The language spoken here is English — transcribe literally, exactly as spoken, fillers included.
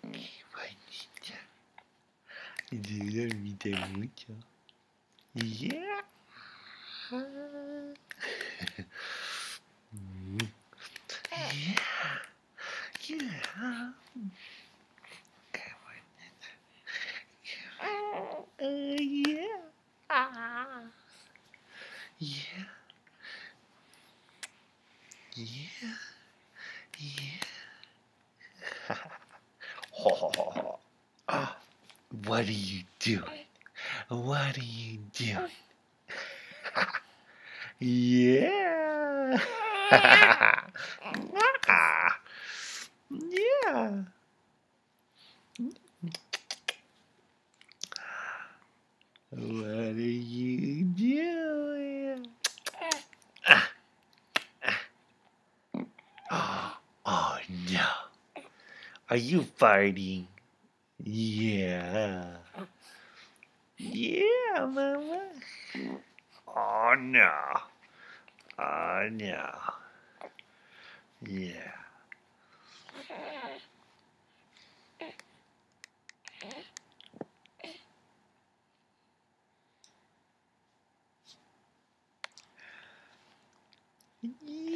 bonita. Te dormiste mucho. Yeah. Yeah. Yeah. Qué bonita. Uh, yeah. Ah. Yeah. Yeah. Yeah. Oh, what are you doing? What are you doing? Yeah. Yeah. What are you doing? Oh, oh no. Are you farting? Yeah. Yeah, Mama. Oh no. Oh no. Yeah. Yeah.